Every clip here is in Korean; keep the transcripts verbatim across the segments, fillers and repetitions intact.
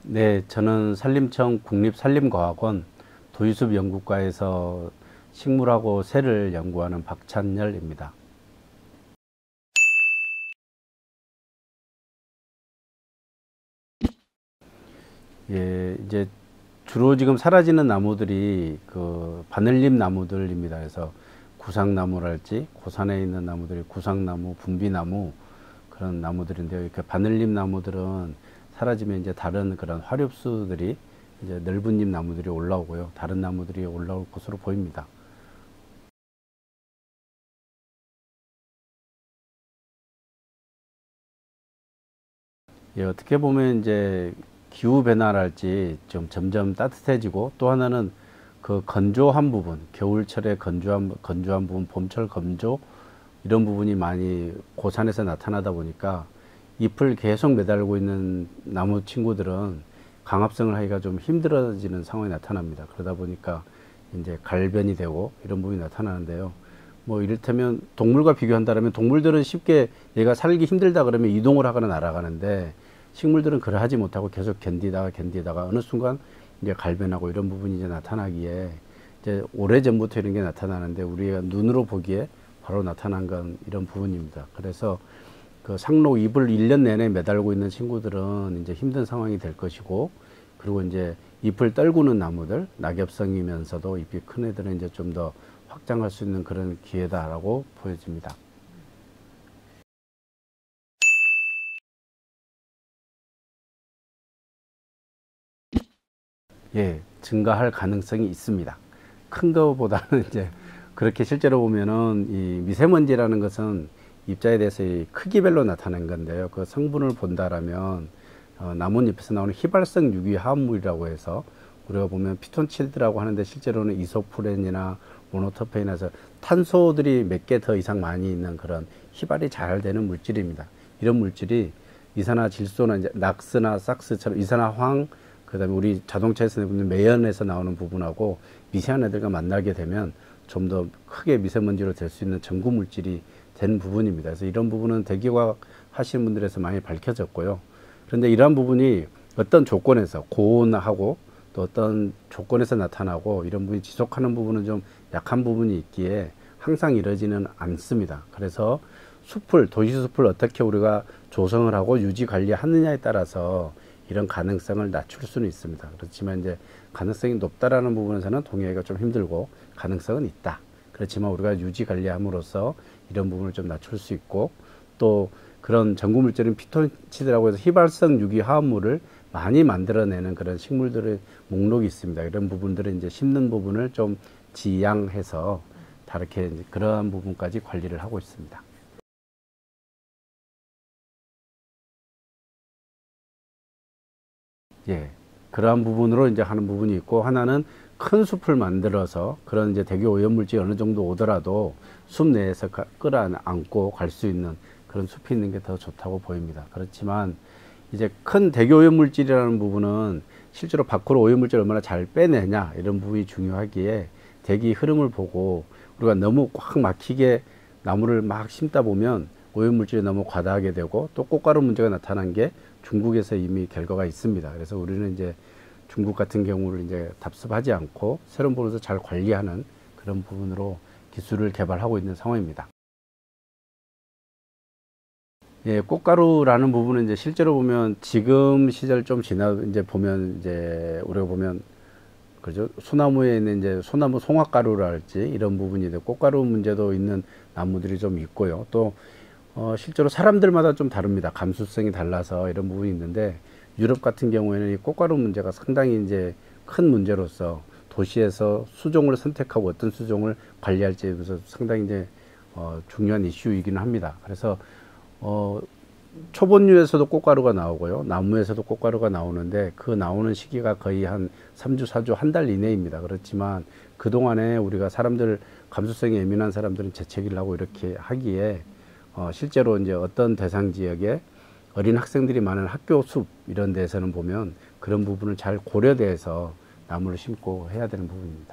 네, 저는 산림청 국립산림과학원 도유숲 연구과에서 식물하고 새를 연구하는 박찬열입니다. 예, 이제 주로 지금 사라지는 나무들이 그 바늘잎 나무들입니다. 그래서 구상나무랄지 고산에 있는 나무들이 구상나무, 분비나무 그런 나무들인데요. 이렇게 바늘잎 나무들은 사라지면 이제 다른 그런 화렵수들이 이제 넓은 잎 나무들이 올라오고요. 다른 나무들이 올라올 것으로 보입니다. 예, 어떻게 보면 이제 기후 변화랄지 좀 점점 따뜻해지고 또 하나는 그 건조한 부분, 겨울철에 건조한 건조한 부분, 봄철 건조 이런 부분이 많이 고산에서 나타나다 보니까 잎을 계속 매달고 있는 나무 친구들은 강합성을 하기가 좀 힘들어지는 상황이 나타납니다. 그러다 보니까 이제 갈변이 되고 이런 부분이 나타나는데요. 뭐 이를테면 동물과 비교한다면 동물들은 쉽게 얘가 살기 힘들다 그러면 이동을 하거나 날아가는데 식물들은 그러하지 못하고 계속 견디다가 견디다가 어느 순간 이제 갈변하고 이런 부분이 이제 나타나기에 이제 오래 전부터 이런 게 나타나는데 우리가 눈으로 보기에 바로 나타난 건 이런 부분입니다. 그래서 그 상록 잎을 일 년 내내 매달고 있는 친구들은 이제 힘든 상황이 될 것이고, 그리고 이제 잎을 떨구는 나무들, 낙엽성이면서도 잎이 큰 애들은 이제 좀 더 확장할 수 있는 그런 기회다라고 보여집니다. 예, 증가할 가능성이 있습니다. 큰 거보다는 이제 그렇게 실제로 보면은 이 미세먼지라는 것은 입자에 대해서 이 크기별로 나타낸 건데요. 그 성분을 본다라면 어, 나뭇잎에서 나오는 휘발성 유기 화합물이라고 해서 우리가 보면 피톤치드라고 하는데 실제로는 이소프렌이나 모노터페인에서 탄소들이 몇 개 더 이상 많이 있는 그런 휘발이 잘 되는 물질입니다. 이런 물질이 이산화질소나 이제 낙스나 삭스처럼 이산화황, 그다음에 우리 자동차에서 보는 매연에서 나오는 부분하고 미세한 애들과 만나게 되면 좀 더 크게 미세먼지로 될 수 있는 전구 물질이 된 부분입니다. 그래서 이런 부분은 대기과학 하시는 분들에서 많이 밝혀졌고요. 그런데 이러한 부분이 어떤 조건에서 고온하고 또 어떤 조건에서 나타나고 이런 부분이 지속하는 부분은 좀 약한 부분이 있기에 항상 이러지는 않습니다. 그래서 숲을, 도시숲을 어떻게 우리가 조성을 하고 유지 관리하느냐에 따라서 이런 가능성을 낮출 수는 있습니다. 그렇지만 이제 가능성이 높다라는 부분에서는 동의하기가 좀 힘들고 가능성은 있다. 그렇지만 우리가 유지 관리함으로써 이런 부분을 좀 낮출 수 있고, 또 그런 전구 물질인 피톤치드라고 해서 휘발성 유기 화합물을 많이 만들어내는 그런 식물들의 목록이 있습니다. 이런 부분들은 이제 심는 부분을 좀 지양해서 다르게 그러한 부분까지 관리를 하고 있습니다. 예. 그러한 부분으로 이제 하는 부분이 있고, 하나는 큰 숲을 만들어서 그런 이제 대기 오염물질이 어느 정도 오더라도 숲 내에서 끌어안고 갈 수 있는 그런 숲이 있는 게 더 좋다고 보입니다. 그렇지만 이제 큰 대기 오염물질이라는 부분은 실제로 밖으로 오염물질을 얼마나 잘 빼내냐 이런 부분이 중요하기에 대기 흐름을 보고 우리가 너무 꽉 막히게 나무를 막 심다 보면 오염물질이 너무 과다하게 되고, 또 꽃가루 문제가 나타난 게 중국에서 이미 결과가 있습니다. 그래서 우리는 이제 중국 같은 경우를 이제 답습하지 않고 새로운 부분에서 잘 관리하는 그런 부분으로 기술을 개발하고 있는 상황입니다. 예, 꽃가루라는 부분은 이제 실제로 보면 지금 시절 좀 지나 이제 보면 이제 우리가 보면 그죠, 소나무에 있는 이제 소나무 송화가루랄지 이런 부분이 돼 꽃가루 문제도 있는 나무들이 좀 있고요. 또 어, 실제로 사람들마다 좀 다릅니다. 감수성이 달라서 이런 부분이 있는데, 유럽 같은 경우에는 이 꽃가루 문제가 상당히 이제 큰 문제로서 도시에서 수종을 선택하고 어떤 수종을 관리할지에 대해서 상당히 이제 어, 중요한 이슈이기는 합니다. 그래서 어, 초본류에서도 꽃가루가 나오고요. 나무에서도 꽃가루가 나오는데 그 나오는 시기가 거의 한 삼 주, 사 주, 한 달 이내입니다. 그렇지만 그동안에 우리가 사람들, 감수성이 예민한 사람들은 재채기를 하고 이렇게 하기에 어, 실제로 이제 어떤 대상 지역에 어린 학생들이 많은 학교 숲 이런 데서는 보면 그런 부분을 잘 고려돼서 나무를 심고 해야 되는 부분입니다.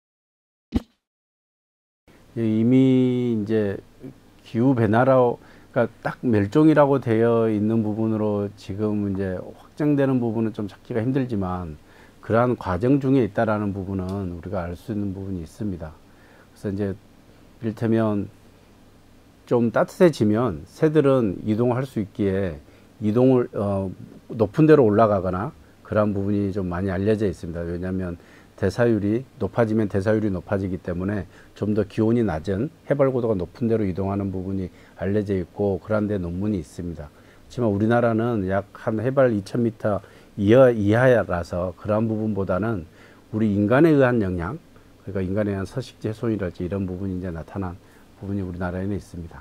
이미 이제 기후 변화로, 그러니까 딱 멸종이라고 되어 있는 부분으로 지금 이제 확정되는 부분은 좀 찾기가 힘들지만 그러한 과정 중에 있다라는 부분은 우리가 알 수 있는 부분이 있습니다. 그래서 이제 이를테면 좀 따뜻해지면 새들은 이동할 수 있기에 이동을 어, 높은 데로 올라가거나 그러한 부분이 좀 많이 알려져 있습니다. 왜냐하면 대사율이 높아지면 대사율이 높아지기 때문에 좀 더 기온이 낮은 해발 고도가 높은 데로 이동하는 부분이 알려져 있고 그런 데 논문이 있습니다. 하지만 우리나라는 약 한 해발 이천 미터 이하, 이하라서 그러한 부분보다는 우리 인간에 의한 영향, 그러니까 인간에 의한 서식지 훼손이랄지 이런 부분이 이제 나타난 부분이 우리나라에는 있습니다.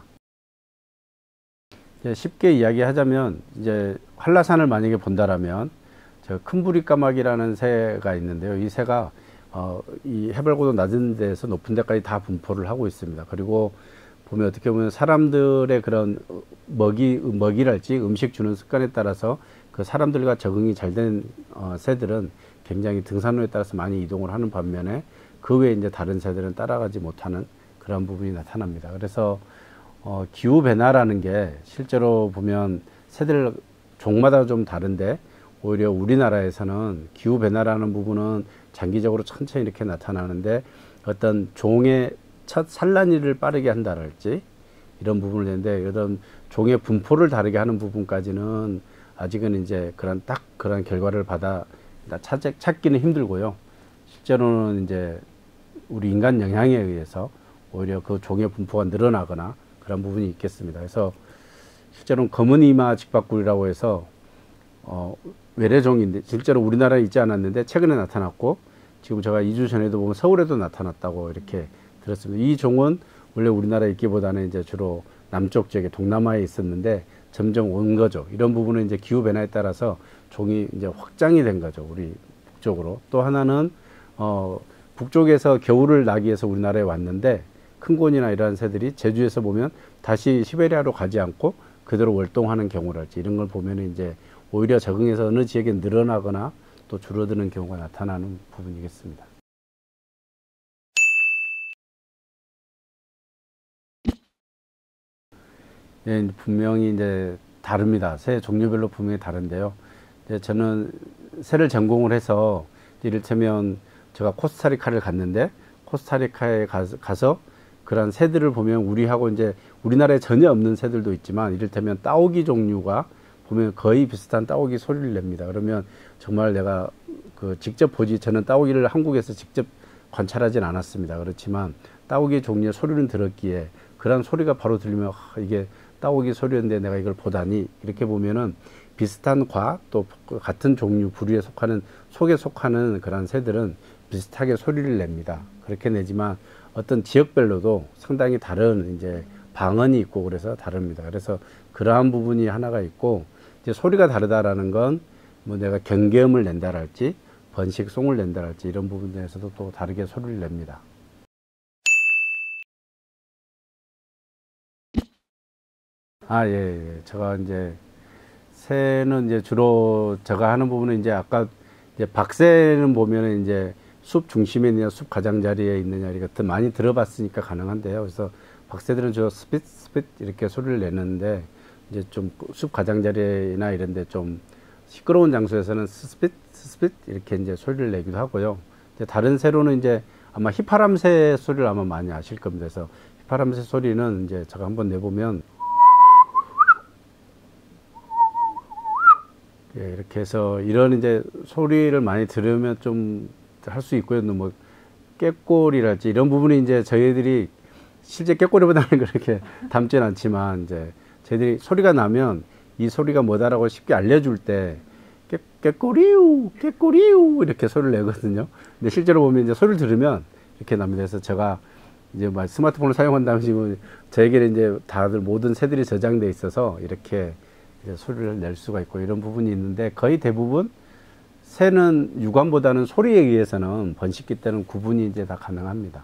이제 쉽게 이야기하자면 이제 한라산을 만약에 본다라면 저 큰부리 까마귀라는 새가 있는데요. 이 새가 어, 이 해발고도 낮은 데에서 높은 데까지 다 분포를 하고 있습니다. 그리고 보면 어떻게 보면 사람들의 그런 먹이, 먹이랄지 음식 주는 습관에 따라서 그 사람들과 적응이 잘 된 어, 새들은 굉장히 등산로에 따라서 많이 이동을 하는 반면에 그 외에 이제 다른 새들은 따라가지 못하는 그런 부분이 나타납니다. 그래서 어, 기후 변화라는 게 실제로 보면 새들 종마다 좀 다른데 오히려 우리나라에서는 기후 변화라는 부분은 장기적으로 천천히 이렇게 나타나는데 어떤 종의 첫 산란일을 빠르게 한다랄지 이런 부분을 내는데 이런 종의 분포를 다르게 하는 부분까지는 아직은 이제 그런 딱 그런 결과를 받아 찾, 찾기는 힘들고요. 실제로는 이제 우리 인간 영향에 의해서 오히려 그 종의 분포가 늘어나거나 그런 부분이 있겠습니다. 그래서 실제로는 검은 이마 직박구리라고 해서 어, 외래종인데 실제로 우리나라에 있지 않았는데 최근에 나타났고 지금 제가 이 주 전에도 보면 서울에도 나타났다고 이렇게 들었습니다. 이 종은 원래 우리나라에 있기보다는 이제 주로 남쪽 지역에 동남아에 있었는데 점점 온 거죠. 이런 부분은 이제 기후 변화에 따라서 종이 이제 확장이 된 거죠. 우리 북쪽으로. 또 하나는 어, 북쪽에서 겨울을 나기 위해서 우리나라에 왔는데 큰곤이나 이러한 새들이 제주에서 보면 다시 시베리아로 가지 않고 그대로 월동하는 경우랄지 이런 걸 보면 이제 오히려 적응해서 어느 지역에 늘어나거나 또 줄어드는 경우가 나타나는 부분이겠습니다. 예, 분명히 이제 다릅니다. 새 종류별로 분명히 다른데요. 이제 저는 새를 전공을 해서 이를테면 제가 코스타리카를 갔는데 코스타리카에 가서, 가서 그런 새들을 보면 우리하고 이제 우리나라에 전혀 없는 새들도 있지만 이를테면 따오기 종류가 보면 거의 비슷한 따오기 소리를 냅니다. 그러면 정말 내가 그 직접 보지 저는 따오기를 한국에서 직접 관찰하진 않았습니다. 그렇지만 따오기 종류의 소리는 들었기에 그런 소리가 바로 들리면 아, 이게 따오기 소리였는데 내가 이걸 보다니 이렇게 보면은 비슷한 과 또 같은 종류 부류에 속하는 속에 속하는 그런 새들은 비슷하게 소리를 냅니다. 그렇게 내지만 어떤 지역별로도 상당히 다른 이제 방언이 있고 그래서 다릅니다. 그래서 그러한 부분이 하나가 있고 이제 소리가 다르다라는 건 뭐 내가 경계음을 낸다랄지 번식송을 낸다랄지 이런 부분에서도 또 다르게 소리를 냅니다. 아, 예, 예. 제가 이제 새는 이제 주로 제가 하는 부분은 이제 아까 이제 박새는 보면은 이제 숲 중심에 있느냐 숲 가장자리에 있느냐 이렇게 많이 들어봤으니까 가능한데요. 그래서 박새들은 주로 스핏 스핏 이렇게 소리를 내는데 이제 좀 숲 가장자리나 이런데 좀 시끄러운 장소에서는 스핏 스핏 이렇게 이제 소리를 내기도 하고요. 이제 다른 새로는 이제 아마 휘파람새 소리를 아마 많이 아실 겁니다. 그래서 휘파람새 소리는 이제 제가 한번 내보면 예, 이렇게 해서 이런 이제 소리를 많이 들으면 좀 할 수 있고요. 뭐 꾀꼬리랄지 이런 부분이 이제 저희들이 실제 꾀꼬리보다는 그렇게 담지는 않지만 이제 저희들이 소리가 나면 이 소리가 뭐다라고 쉽게 알려줄 때 깨, 깨꼬리우 깨꼬리우 이렇게 소리를 내거든요. 근데 실제로 보면 이제 소리를 들으면 이렇게 납니다. 그래서 제가 이제 막 스마트폰을 사용한다면 지금 저에게는 이제 다들 모든 새들이 저장돼 있어서 이렇게 이제 소리를 낼 수가 있고 이런 부분이 있는데 거의 대부분 새는 육안보다는 소리에 의해서는 번식기 때는 구분이 이제 다 가능합니다.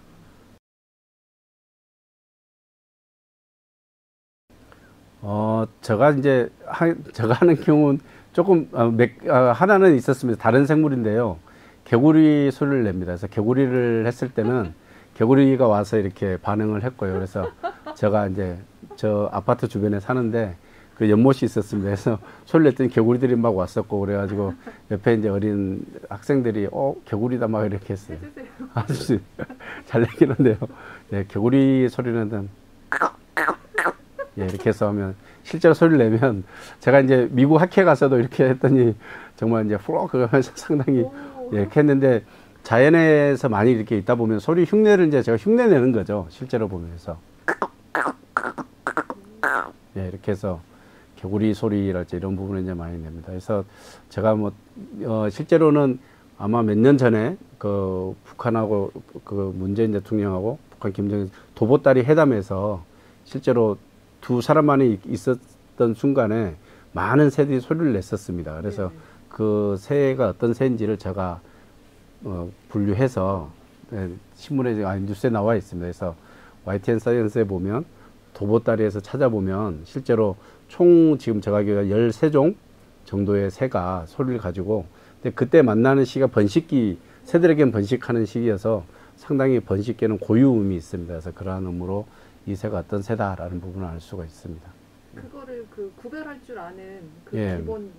어, 제가 이제 하, 제가 하는 경우는 조금 어, 맥, 어, 하나는 있었습니다. 다른 생물인데요. 개구리 소리를 냅니다. 그래서 개구리를 했을 때는 개구리가 와서 이렇게 반응을 했고요. 그래서 제가 이제 저 아파트 주변에 사는데 그 연못이 있었습니다. 그래서 소리를 냈더니 개구리들이 막 왔었고 그래가지고 옆에 이제 어린 학생들이 어 개구리다 막 이렇게 했어요. 해주세요. 아주 잘 내기는데요. 네, 개구리 소리는 예, 이렇게 해서 하면 실제로 소리를 내면 제가 이제 미국 학회에 가서도 이렇게 했더니 정말 이제 플럭 그러면서 상당히 오. 예, 이렇게 했는데 자연에서 많이 이렇게 있다 보면 소리 흉내를 이제 제가 흉내 내는 거죠. 실제로 보면서 예, 이렇게 해서 개구리 소리랄지 이런 부분을 이제 많이 냅니다. 그래서 제가 뭐 어, 실제로는 아마 몇 년 전에 그 북한하고 그 문재인 대통령하고 북한 김정일 도보다리 회담에서 실제로 두 사람만이 있었던 순간에 많은 새들이 소리를 냈었습니다. 그래서 네네. 그 새가 어떤 새인지를 제가 어, 분류해서 네, 신문에 아니 뉴스에 나와 있습니다. 그래서 와이티엔 사이언스에 보면 도보다리에서 찾아보면 실제로 총 지금 제가 알기로 열세 종 정도의 새가 소리를 가지고 근데 그때 만나는 시기가 번식기 새들에겐 번식하는 시기여서 상당히 번식계는 고유음이 있습니다. 그래서 그러한 의미로 이 새가 어떤 새다라는 부분을 알 수가 있습니다. 그거를 그 구별할 줄 아는 그 예. 기본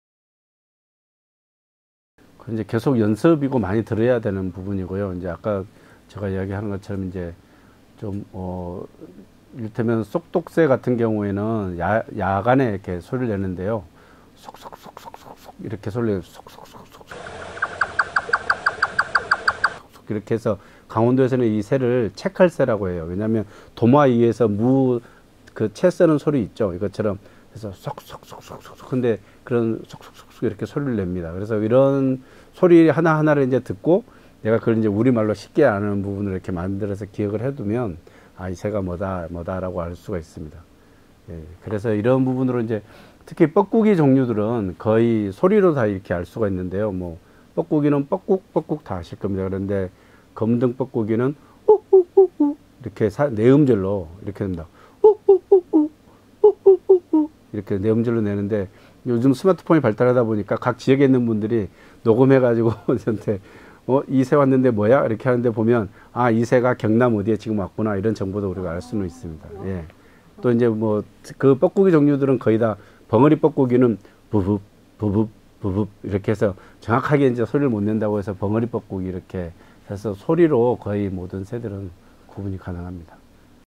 그 이제 계속 연습이고 많이 들어야 되는 부분이고요. 이제 아까 제가 이야기하는 것처럼 이제 좀, 어, 이를테면 쏙독새 같은 경우에는 야, 야간에 이렇게 소리를 내는데요. 쏙쏙쏙쏙쏙쏙 이렇게 소리를 쏙쏙쏙쏙 이렇게 해서 강원도에서는 이 새를 채칼새라고 해요. 왜냐하면 도마 위에서 무 그 채 쓰는 소리 있죠. 이것처럼 해서 쏙쏙쏙쏙쏙 근데 그런 쏙쏙쏙쏙 이렇게 소리를 냅니다. 그래서 이런 소리 하나 하나를 이제 듣고 내가 그걸 이제 우리말로 쉽게 아는 부분을 이렇게 만들어서 기억을 해두면 아, 이 새가 뭐다 뭐다라고 알 수가 있습니다. 예, 그래서 이런 부분으로 이제 특히 뻐꾸기 종류들은 거의 소리로 다 이렇게 알 수가 있는데요. 뭐 뻐꾸기는 뻐꾹 뻐꾹 다 아실 겁니다. 그런데 검등 뻐꾸기는 우우우우 이렇게 사, 내음절로 이렇게 됩니다. 우우우우 우우우우 이렇게 내음절로 내는데 요즘 스마트폰이 발달하다 보니까 각 지역에 있는 분들이 녹음해가지고 저한테 어, 이 새 왔는데 뭐야? 이렇게 하는데 보면 아, 이 새가 경남 어디에 지금 왔구나 이런 정보도 우리가 알 수는 있습니다. 예. 또 이제 뭐 그 뻐꾸기 종류들은 거의 다 벙어리 뻐꾸기는 부붑 부붑 부붑 이렇게 해서 정확하게 이제 소리를 못 낸다고 해서 벙어리 뻐꾸기 이렇게 해서 소리로 거의 모든 새들은 구분이 가능합니다.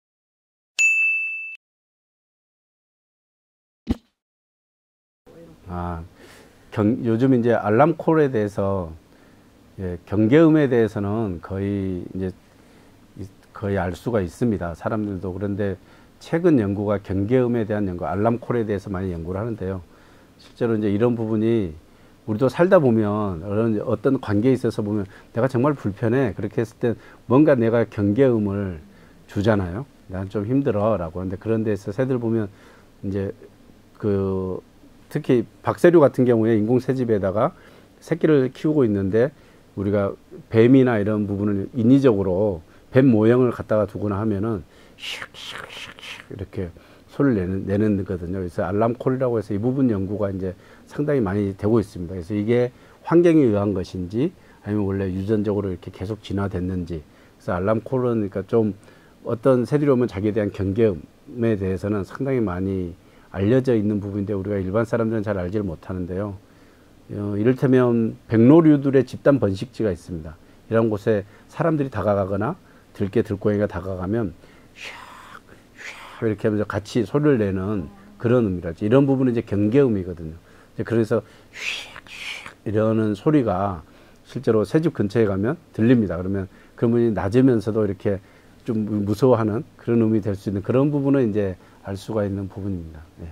아, 경, 요즘 이제 알람콜에 대해서 예, 경계음에 대해서는 거의 이제 거의 알 수가 있습니다. 사람들도. 그런데 최근 연구가 경계음에 대한 연구, 알람콜에 대해서 많이 연구를 하는데요. 실제로 이제 이런 부분이 우리도 살다 보면 어떤 관계에 있어서 보면 내가 정말 불편해. 그렇게 했을 때 뭔가 내가 경계음을 주잖아요. 난 좀 힘들어. 라고 하는데 그런 데서 새들 보면 이제 그 특히 박새류 같은 경우에 인공새집에다가 새끼를 키우고 있는데 우리가 뱀이나 이런 부분을 인위적으로 뱀 모형을 갖다가 두거나 하면은 슉슉슉슉 이렇게 소리를 내는, 내는 거거든요. 그래서 알람콜이라고 해서 이 부분 연구가 이제 상당히 많이 되고 있습니다. 그래서 이게 환경에 의한 것인지 아니면 원래 유전적으로 이렇게 계속 진화됐는지. 그래서 알람콜은 그러니까 좀 어떤 새들이 오면 자기에 대한 경계음에 대해서는 상당히 많이 알려져 있는 부분인데 우리가 일반 사람들은 잘 알지를 못하는데요. 어, 이를테면 백로류들의 집단 번식지가 있습니다. 이런 곳에 사람들이 다가가거나 들개 들고양이가 다가가면 샥, 샥 이렇게 하면서 같이 소리를 내는 그런 음이랄지 이런 부분은 이제 경계음이거든요. 이제 그래서 샥, 샥 이러는 소리가 실제로 새집 근처에 가면 들립니다. 그러면 그분이 낮으면서도 이렇게 좀 무서워하는 그런 음이 될 수 있는 그런 부분은 이제 알 수가 있는 부분입니다. 네.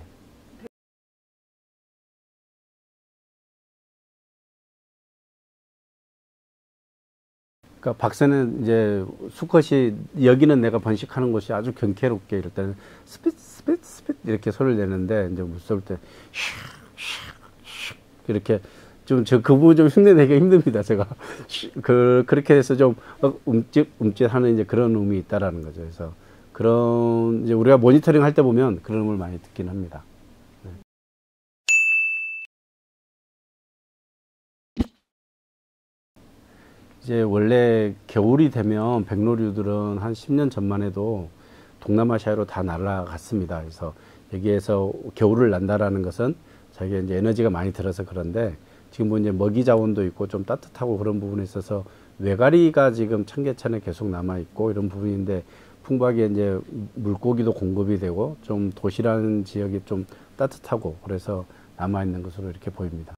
그러니까 박사는 이제 수컷이 여기는 내가 번식하는 곳이 아주 경쾌롭게 이럴 때는 스핏 스핏 스핏 이렇게 소리를 내는데 이제 무서울 때 이렇게 좀 저 그 부분 좀 흉내내기 힘듭니다. 제가 그 그렇게 해서 좀 움찔 움찔하는 이제 그런 음이 있다라는 거죠. 그래서 그런 이제 우리가 모니터링 할 때 보면 그런 음을 많이 듣긴 합니다. 네. 이제 원래 겨울이 되면 백로류들은 한 십 년 전만 해도 동남아시아로 다 날아갔습니다. 그래서 여기에서 겨울을 난다라는 것은 자기가 이제 에너지가 많이 들어서 그런데 지금 뭐 이제 먹이 자원도 있고 좀 따뜻하고 그런 부분에 있어서 외가리가 지금 청계천에 계속 남아 있고 이런 부분인데 풍부하게 이제 물고기도 공급이 되고 좀 도시라는 지역이 좀 따뜻하고 그래서 남아 있는 것으로 이렇게 보입니다.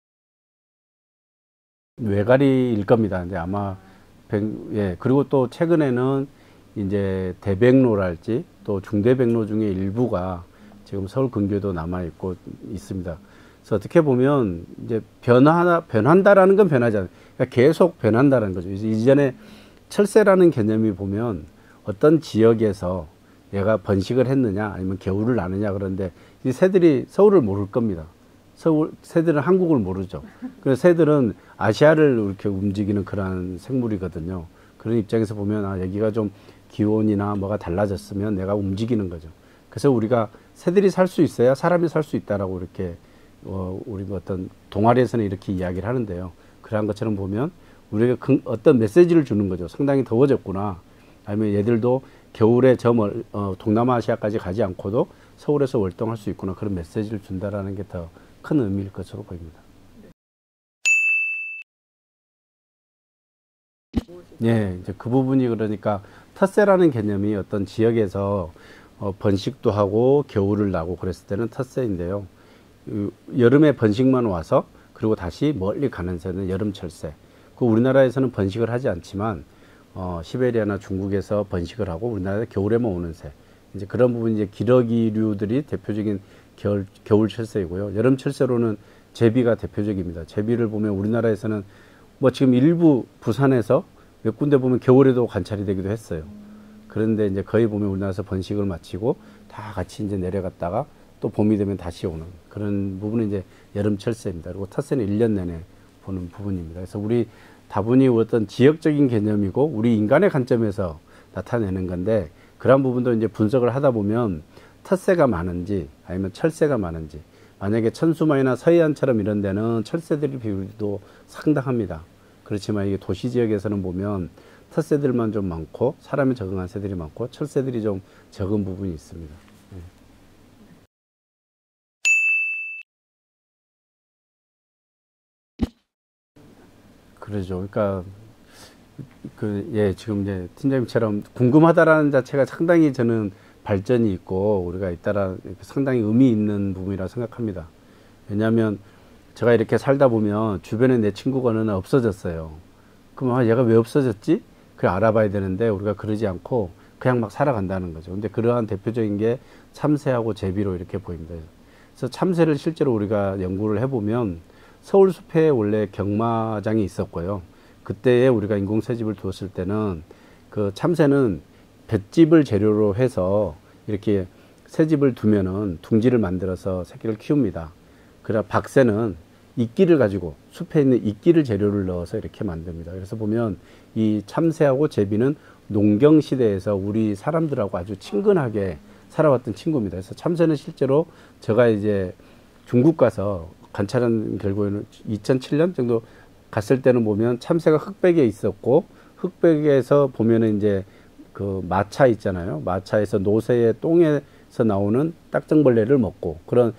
외가리일 겁니다. 이제 아마 백, 예 그리고 또 최근에는 이제 대백로랄지 또 중대백로 중에 일부가 지금 서울 근교에도 남아 있고 있습니다. 그래서 어떻게 보면 이제 변화 변한다라는 건 변하잖아요. 그러니까 계속 변한다는 거죠. 이전에 철새라는 개념이 보면 어떤 지역에서 얘가 번식을 했느냐 아니면 겨울을 나느냐 그런데 이 새들이 서울을 모를 겁니다. 서울 새들은 한국을 모르죠. 그래서 새들은 아시아를 이렇게 움직이는 그러한 생물이거든요. 그런 입장에서 보면 아 여기가 좀 기온이나 뭐가 달라졌으면 내가 움직이는 거죠. 그래서 우리가 새들이 살 수 있어야 사람이 살 수 있다라고 이렇게 어 우리 뭐 어떤 동아리에서는 이렇게 이야기를 하는데요. 그러한 것처럼 보면 우리가 그 어떤 메시지를 주는 거죠. 상당히 더워졌구나. 아니면 얘들도 겨울에 저 멀, 어, 동남아시아까지 가지 않고도 서울에서 월동할 수 있구나. 그런 메시지를 준다라는 게 더 큰 의미일 것으로 보입니다. 예, 이제 그 부분이 그러니까 텃새라는 개념이 어떤 지역에서 어, 번식도 하고 겨울을 나고 그랬을 때는 텃새인데요. 그, 여름에 번식만 와서 그리고 다시 멀리 가는 새는 여름철새. 그 우리나라에서는 번식을 하지 않지만 어, 시베리아나 중국에서 번식을 하고 우리나라에 겨울에만 오는 새. 이제 그런 부분이 이제 기러기류들이 대표적인 겨울, 겨울 철새이고요. 여름 철새로는 제비가 대표적입니다. 제비를 보면 우리나라에서는 뭐 지금 일부 부산에서 몇 군데 보면 겨울에도 관찰이 되기도 했어요. 그런데 이제 거의 보면 우리나라에서 번식을 마치고 다 같이 이제 내려갔다가 또 봄이 되면 다시 오는 그런 부분이 이제 여름 철새입니다. 그리고 텃새는 일 년 내내 보는 부분입니다. 그래서 우리 다분히 어떤 지역적인 개념이고 우리 인간의 관점에서 나타내는 건데 그런 부분도 이제 분석을 하다 보면 텃새가 많은지 아니면 철새가 많은지 만약에 천수마이나 서해안처럼 이런 데는 철새들의 비율도 상당합니다. 그렇지만 이게 도시 지역에서는 보면 텃새들만 좀 많고 사람이 적응한 새들이 많고 철새들이 좀 적은 부분이 있습니다. 네. 그러죠. 그러니까 그 예 지금 이제 팀장님처럼 궁금하다라는 자체가 상당히 저는 발전이 있고 우리가 잇따라 상당히 의미 있는 부분이라 생각합니다. 왜냐하면 제가 이렇게 살다 보면 주변에 내 친구가 어느 날 없어졌어요. 그럼 아, 얘가 왜 없어졌지? 그걸 알아봐야 되는데 우리가 그러지 않고 그냥 막 살아간다는 거죠. 근데 그러한 대표적인 게 참새하고 제비로 이렇게 보입니다. 그래서 참새를 실제로 우리가 연구를 해보면 서울 숲에 원래 경마장이 있었고요. 그때에 우리가 인공 새집을 두었을 때는 그 참새는 볏짚을 재료로 해서 이렇게 새집을 두면은 둥지를 만들어서 새끼를 키웁니다. 그러나 박새는 이끼를 가지고 숲에 있는 이끼를 재료를 넣어서 이렇게 만듭니다. 그래서 보면 이 참새하고 제비는 농경 시대에서 우리 사람들하고 아주 친근하게 살아왔던 친구입니다. 그래서 참새는 실제로 제가 이제 중국 가서 관찰한 결과에는 이천칠 년 정도 갔을 때는 보면 참새가 흑백에 있었고 흑백에서 보면은 이제 그 마차 있잖아요. 마차에서 노새의 똥에서 나오는 딱정벌레를 먹고 그런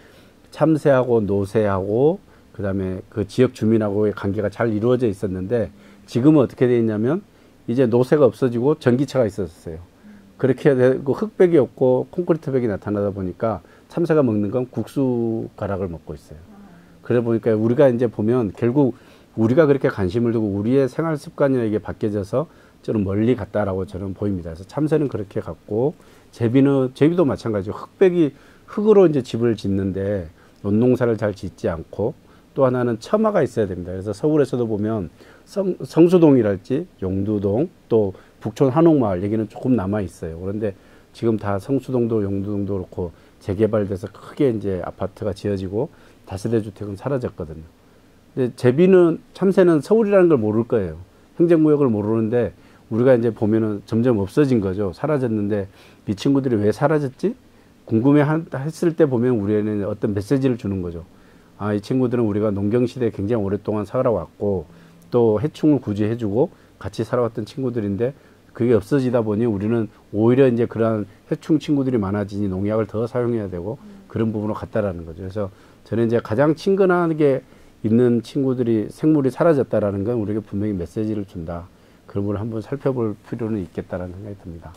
참새하고 노새하고 그 다음에 그 지역 주민하고의 관계가 잘 이루어져 있었는데 지금은 어떻게 되어 있냐면 이제 노새가 없어지고 전기차가 있었어요. 그렇게 되고 흑백이 없고 콘크리트 벽이 나타나다 보니까 참새가 먹는 건 국수 가락을 먹고 있어요. 그러다 보니까 우리가 이제 보면 결국 우리가 그렇게 관심을 두고 우리의 생활 습관이나 이게 바뀌어져서 저는 멀리 갔다라고 저는 보입니다. 그래서 참새는 그렇게 갔고 제비는 제비도 마찬가지죠. 흑백이 흙으로 이제 집을 짓는데 논농사를 잘 짓지 않고 또 하나는 처마가 있어야 됩니다. 그래서 서울에서도 보면 성, 성수동이랄지 용두동 또 북촌 한옥마을 여기는 조금 남아 있어요. 그런데 지금 다 성수동도 용두동도 그렇고 재개발돼서 크게 이제 아파트가 지어지고 다세대 주택은 사라졌거든요. 근데 제비는 참새는 서울이라는 걸 모를 거예요. 행정구역을 모르는데 우리가 이제 보면은 점점 없어진 거죠. 사라졌는데 이 친구들이 왜 사라졌지? 궁금해 했을 때 보면 우리에는 어떤 메시지를 주는 거죠. 아, 이 친구들은 우리가 농경시대에 굉장히 오랫동안 살아왔고 또 해충을 구제해주고 같이 살아왔던 친구들인데 그게 없어지다 보니 우리는 오히려 이제 그러한 해충 친구들이 많아지니 농약을 더 사용해야 되고 그런 부분으로 갔다라는 거죠. 그래서 저는 이제 가장 친근하게 있는 친구들이 생물이 사라졌다라는 건 우리에게 분명히 메시지를 준다. 그런 걸 한번 살펴볼 필요는 있겠다라는 생각이 듭니다.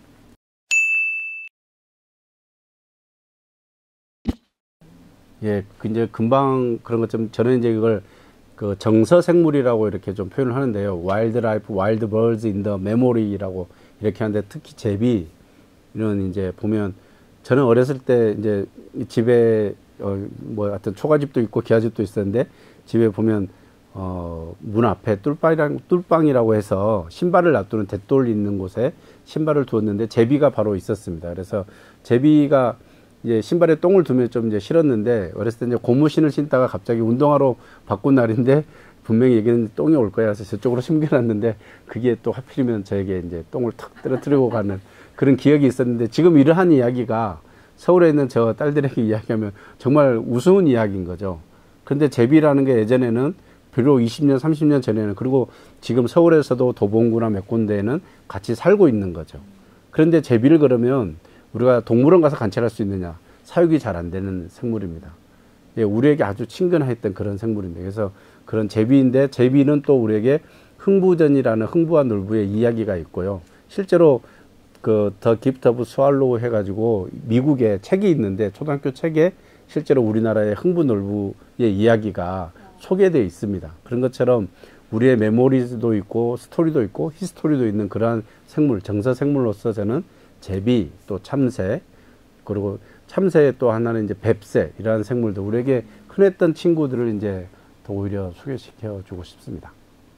예, 그 이제 금방 그런 것 좀 저는 이제 그걸 그 정서 생물이라고 이렇게 좀 표현을 하는데요. 와일드 라이프, 와일드 버즈 인 더 메모리라고 이렇게 하는데 특히 제비 이런 이제 보면 저는 어렸을 때 이제 집에 어 뭐 하여튼 초가집도 있고 기아집도 있었는데 집에 보면 어 문 앞에 뚫방이랑 뚫방이라고 해서 신발을 놔두는 대돌 있는 곳에 신발을 두었는데 제비가 바로 있었습니다. 그래서 제비가 이제 신발에 똥을 두면 좀 이제 싫었는데 어렸을 때 이제 고무신을 신다가 갑자기 운동화로 바꾼 날인데 분명히 여기는 똥이 올 거야. 그래서 저쪽으로 숨겨놨는데 그게 또 하필이면 저에게 이제 똥을 탁 떨어뜨리고 가는 그런 기억이 있었는데 지금 이러한 이야기가 서울에 있는 저 딸들에게 이야기하면 정말 우스운 이야기인 거죠. 그런데 제비라는 게 예전에는 비록 이십 년, 삼십 년 전에는 그리고 지금 서울에서도 도봉구나 몇 군데에는 같이 살고 있는 거죠. 그런데 제비를 그러면 우리가 동물원 가서 관찰할 수 있느냐? 사육이 잘 안 되는 생물입니다. 예, 우리에게 아주 친근했던 그런 생물입니다. 그래서 그런 제비인데 제비는 또 우리에게 흥부전이라는 흥부와 놀부의 이야기가 있고요. 실제로 그 더 기프트 오브 스왈로우 해가지고 미국에 책이 있는데 초등학교 책에 실제로 우리나라의 흥부 놀부의 이야기가 소개되어 있습니다. 그런 것처럼 우리의 메모리도 있고 스토리도 있고 히스토리도 있는 그러한 생물, 정서 생물로서 저는 제비, 또 참새, 그리고 참새의 또 하나는 이제 뱁새, 이러한 생물도 우리에게 흔했던 친구들을 이제 더 오히려 소개시켜 주고 싶습니다.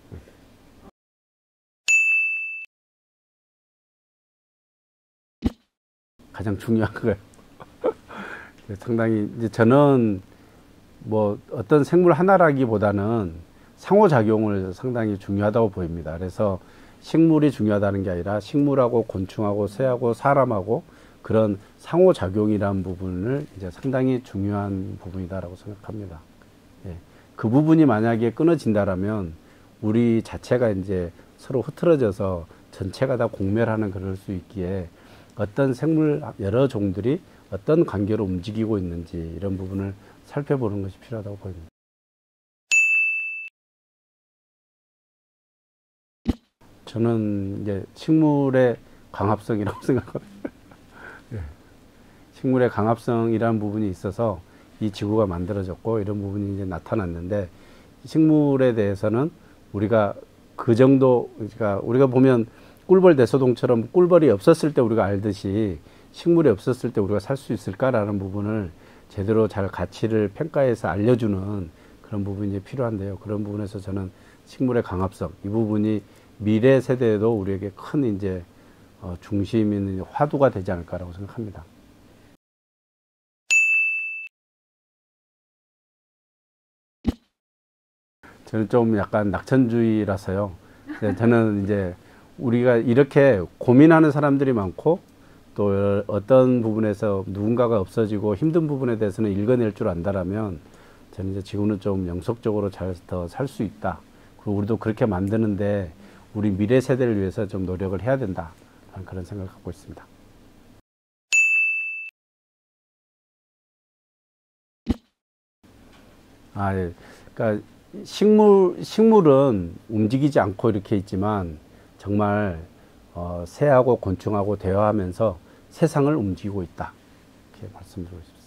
가장 중요한 거예요. 상당히 이제 저는 뭐 어떤 생물 하나라기보다는 상호작용을 상당히 중요하다고 보입니다. 그래서 식물이 중요하다는 게 아니라 식물하고 곤충하고 새하고 사람하고 그런 상호작용이라는 부분을 이제 상당히 중요한 부분이다라고 생각합니다. 예. 그 부분이 만약에 끊어진다라면 우리 자체가 이제 서로 흐트러져서 전체가 다 공멸하는 그럴 수 있기에 어떤 생물 여러 종들이 어떤 관계로 움직이고 있는지 이런 부분을 살펴보는 것이 필요하다고 보입니다. 저는 이제 식물의 강합성이라고 생각합니다. 예. 식물의 강합성이라는 부분이 있어서 이 지구가 만들어졌고 이런 부분이 이제 나타났는데 식물에 대해서는 우리가 그 정도, 그러니까 우리가 보면 꿀벌 대소동처럼 꿀벌이 없었을 때 우리가 알듯이 식물이 없었을 때 우리가 살 수 있을까라는 부분을 제대로 잘 가치를 평가해서 알려주는 그런 부분이 이제 필요한데요. 그런 부분에서 저는 식물의 강합성, 이 부분이 미래 세대에도 우리에게 큰 이제 어, 중심 있는 화두가 되지 않을까라고 생각합니다. 저는 좀 약간 낙천주의라서요. 저는 이제 우리가 이렇게 고민하는 사람들이 많고 또 어떤 부분에서 누군가가 없어지고 힘든 부분에 대해서는 읽어낼 줄 안다라면 저는 이제 지구는 좀 영속적으로 잘 더 살 수 있다. 그리고 우리도 그렇게 만드는데 우리 미래 세대를 위해서 좀 노력을 해야 된다. 그런 생각을 갖고 있습니다. 아, 예. 그러니까 식물, 식물은 움직이지 않고 이렇게 있지만 정말 어, 새하고 곤충하고 대화하면서 세상을 움직이고 있다. 이렇게 말씀드리고 싶습니다.